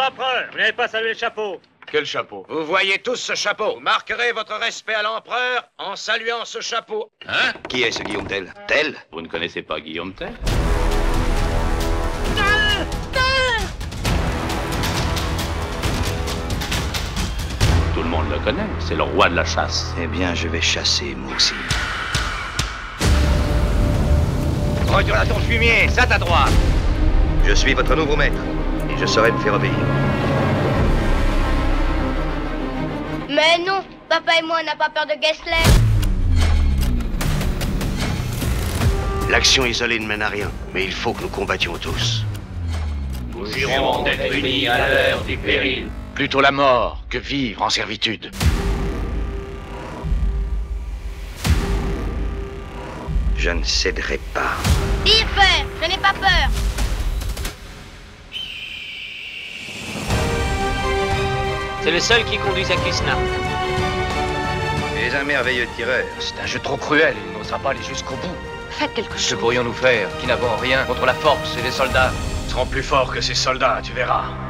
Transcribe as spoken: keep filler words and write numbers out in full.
l'empereur. Vous n'avez pas salué le chapeau. Quel chapeau? Vous voyez tous ce chapeau. Vous marquerez votre respect à l'empereur en saluant ce chapeau. Hein? Qui est ce Guillaume Tell? Tell? Vous ne connaissez pas Guillaume Tell? Tout le monde le connaît, c'est le roi de la chasse. Eh bien, je vais chasser, moi aussi. Retourne à ton fumier, ça à droite. Je suis votre nouveau maître, et je saurai me faire obéir. Mais non, papa et moi, on n'a pas peur de Gessler. L'action isolée ne mène à rien, mais il faut que nous combattions tous. Nous jurons d'être unis à l'heure du péril. Plutôt la mort que vivre en servitude. Je ne céderai pas. Dire, père, je n'ai pas peur. C'est le seul qui conduit à Krishna. Tu es un merveilleux tireur. C'est un jeu trop cruel, il n'osera pas aller jusqu'au bout. Faites quelque chose. Que pourrions-nous faire, qui n'avons rien contre la force et les soldats? Ils seront plus forts que ces soldats, tu verras.